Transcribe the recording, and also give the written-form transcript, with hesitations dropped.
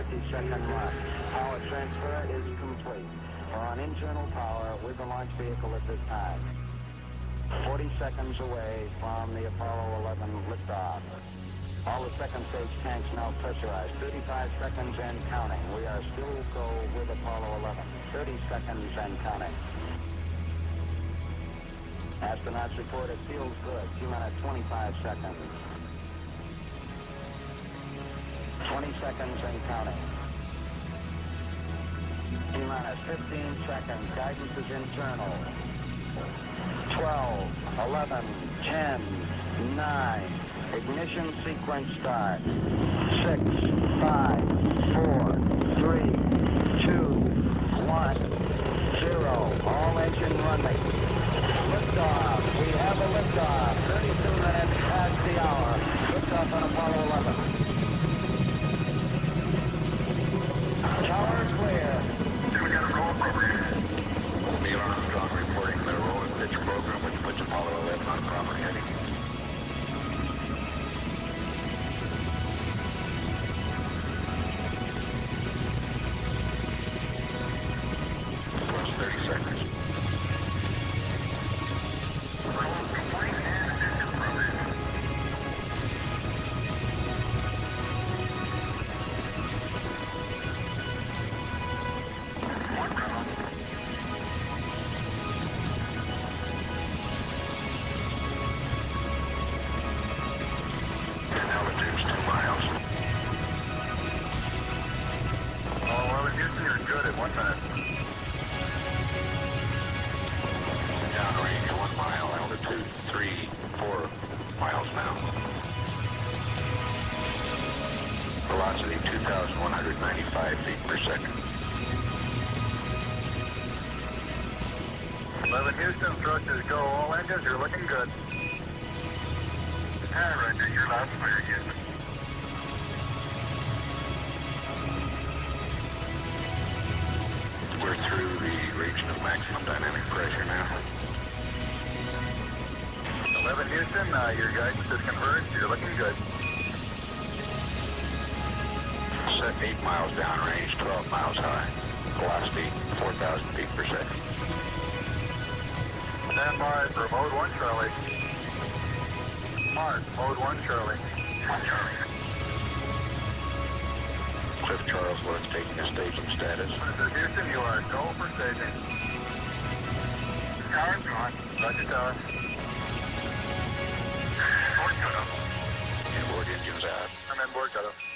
50-second mark. Power transfer is complete. We're on internal power with the launch vehicle at this time. 40 seconds away from the Apollo 11 liftoff. All the second stage tanks now pressurized. 35 seconds and counting. We are still go with Apollo 11. 30 seconds and counting. Astronauts report it feels good. T-minus 25 seconds. 20 seconds and counting. T-minus 15 seconds. Guidance is internal. 12, 11, 10, 9. Ignition sequence start. 6, 5, 4, 3, 2, 1, 0. All engine running. Liftoff. We have a liftoff. 32 minutes past the hour. Liftoff on Apollo 11. Tower clear. We got a roll program. Neil Armstrong reporting the roll and pitch program, which puts Apollo 11 on proper heading. Plus 30 seconds. Roll complete and engine program. One round. Altitude's 2 miles. Oh, well, in Houston, you're good at 1 minute. Downrange 1 mile, altitude 3, 4 miles now. Velocity 2,195 feet per second. 11 Houston, thrusters go. All engines, you're looking good. Hi, Roger, you're loud and clear, Houston. We're through the region of maximum dynamic pressure now. 11 Houston, your guidance is converged. You're looking good. Set 8 miles downrange, 12 miles high. Velocity 4,000 feet per second. Stand by for mode 1, Charlie. Mark, mode 1, Charlie. 1, Charlie. Cliff Charles was taking a staging status. This is Houston, you are go for staging. Tower's on. Roger, tower. Board cutoff. Inboard engines out. I'm in board cutoff.